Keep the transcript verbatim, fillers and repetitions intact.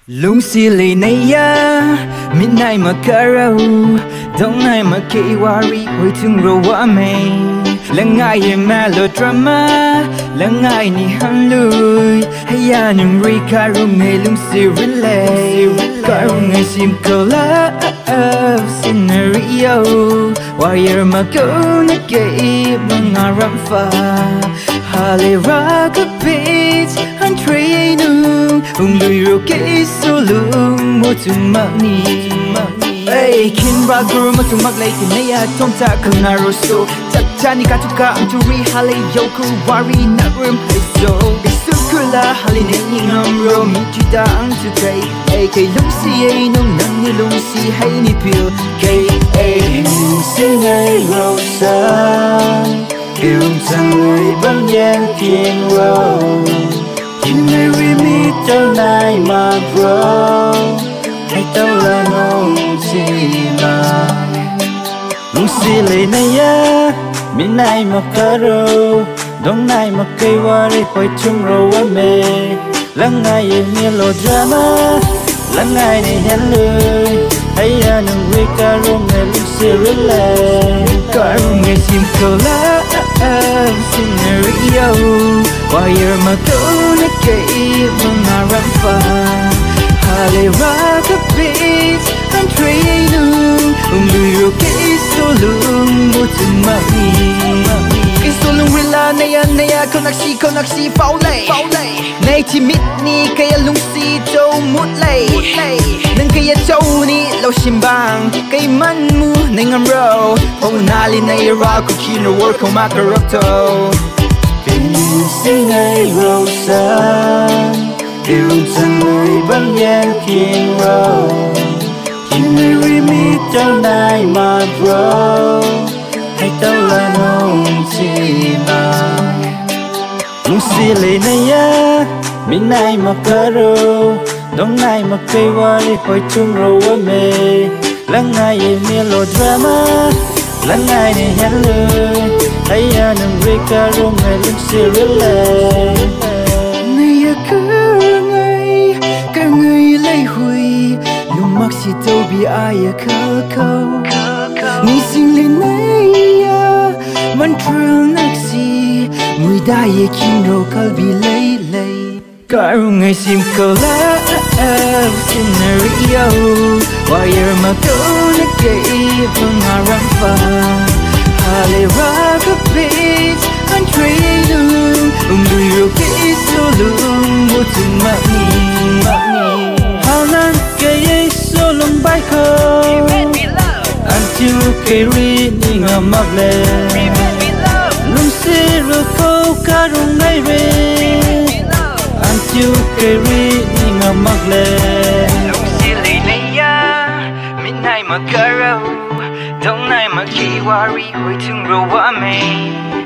lung si lì này ya min này mà caro đông này mà kỹ wari hồi thương rồi quá mày là ngài ye melodrama là ngài ni han lui hay ya nhung ri caro ngày lung si relay caro ngày sim cola scenario wire mà câu na kỹ mà ngà ram pha hale ra cái beat han train nu ung lui ro kỹ số lượng một chung mặc ni hey kin ra guru mà chung mặc lấy cái này à trong ta không naro so chắc chắn cả chúng ta anh chú ri hale yoku wari na rim hay so cái sự kula hale này nhìn hầm ro mi chỉ ta anh chú cây hey cái lung si ay nung nang ni lung si hay ni pill cái ay xin ay ro sa yêu rằng người vẫn gian kiên row in ngày we meet cho nay mà bro hay tao là nông si mà lung si lệ này ya min này mà caro đông này mà cây hoa đi phải chung rồi quá mê lắng ngay yên melodrama lắng ngay này hẹn lời hay là nung we caro ngày lung si relay caro ngày sim cola scenario wire mà câu na kỹ mà ngà ram pha hale ra cái beat han train nu ung lui ro kỹ số lượng một chung mặc ni cái số lượng rila này anh này câu nắc si câu nắc si pháo lệ này chỉ mít ni cái lung si châu mút lệ nâng cái châu ni lâu sim bang cái man mu này ngam ro ông nali này ra cô khi nó work không mặc rocto xin ngày râu sáng yêu rằng người vẫn gian kiên row in ngày we meet cho nay mà bro hay tao là nông si mà lung si lệ này ya min này mà caro đông này mà cây hoa đi phải chung rồi quá mê lắng ngay ye melodrama lắng ngay này hẹn lời hay ya nung ri caro ngày lung si relay này ya caro ngày cả ngày lấy hui nung mặc si tàu bi ai ya khờ khâu ni xin lên này ya man trail nak si mùi da ye kin ro kalbi lay lay caro ngày sim cola scenario wire mà câu na kỹ mà ngà ram pha hale ra cái beat han train nu ung lui ro kỹ số lượng một chung mặc ni halan cái số lượng bay khơi until cái ri ni ngam mặc le lung si ro câu ca rung ngày re until cái ri ni ngam mặc le lung si lì này ya min này mà caro đông này mà kỹ wari hồi thương rồi quá mày